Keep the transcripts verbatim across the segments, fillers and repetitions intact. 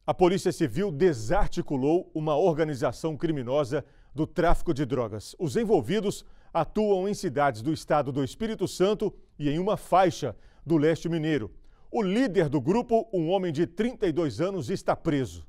A Polícia Civil desarticulou uma organização criminosa do tráfico de drogas. Os envolvidos atuam em cidades do estado do Espírito Santo e em uma faixa do leste mineiro. O líder do grupo, um homem de trinta e dois anos, está preso.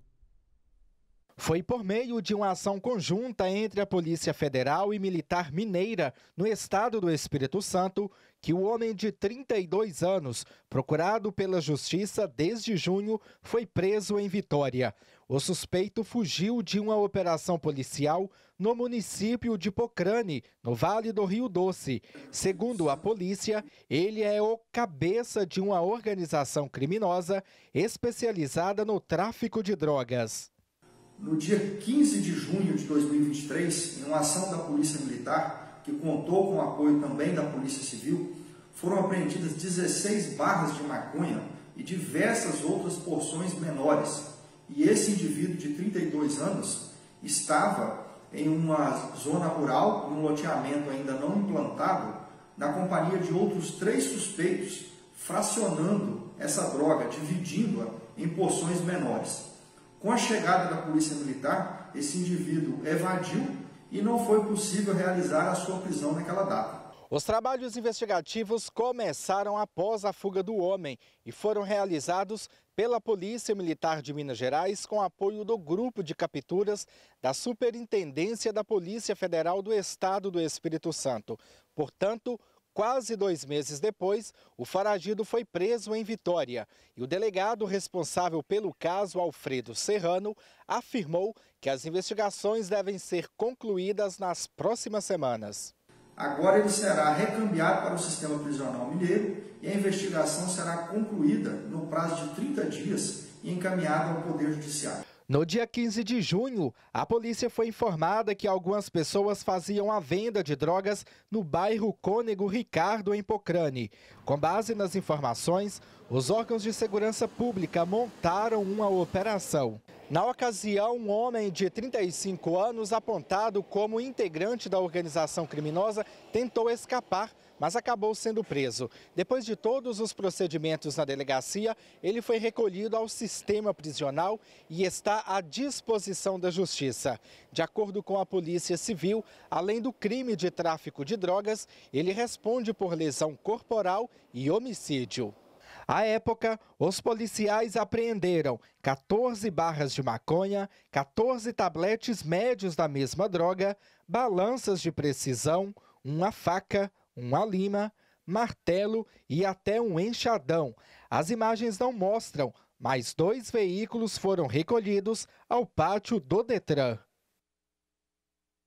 Foi por meio de uma ação conjunta entre a Polícia Federal e Militar Mineira, no estado do Espírito Santo, que o homem de trinta e dois anos, procurado pela Justiça desde junho, foi preso em Vitória. O suspeito fugiu de uma operação policial no município de Pocrane, no Vale do Rio Doce. Segundo a polícia, ele é o cabeça de uma organização criminosa especializada no tráfico de drogas. No dia quinze de junho de dois mil e vinte e três, em uma ação da Polícia Militar, que contou com o apoio também da Polícia Civil, foram apreendidas dezesseis barras de maconha e diversas outras porções menores. E esse indivíduo de trinta e dois anos estava em uma zona rural, em um loteamento ainda não implantado, na companhia de outros três suspeitos, fracionando essa droga, dividindo-a em porções menores. Com a chegada da Polícia Militar, esse indivíduo evadiu e não foi possível realizar a sua prisão naquela data. Os trabalhos investigativos começaram após a fuga do homem e foram realizados pela Polícia Militar de Minas Gerais com apoio do Grupo de Capturas da Superintendência da Polícia Federal do Estado do Espírito Santo. Portanto, quase dois meses depois, o foragido foi preso em Vitória e o delegado responsável pelo caso, Alfredo Serrano, afirmou que as investigações devem ser concluídas nas próximas semanas. Agora ele será recambiado para o sistema prisional mineiro e a investigação será concluída no prazo de trinta dias e encaminhada ao Poder Judiciário. No dia quinze de junho, a polícia foi informada que algumas pessoas faziam a venda de drogas no bairro Cônego Ricardo, em Pocrane. Com base nas informações, os órgãos de segurança pública montaram uma operação. Na ocasião, um homem de trinta e cinco anos, apontado como integrante da organização criminosa, tentou escapar, mas acabou sendo preso. Depois de todos os procedimentos na delegacia, ele foi recolhido ao sistema prisional e está à disposição da Justiça. De acordo com a Polícia Civil, além do crime de tráfico de drogas, ele responde por lesão corporal e homicídio. À época, os policiais apreenderam quatorze barras de maconha, quatorze tabletes médios da mesma droga, balanças de precisão, uma faca, uma lima, martelo e até um enxadão. As imagens não mostram, mas dois veículos foram recolhidos ao pátio do Detran.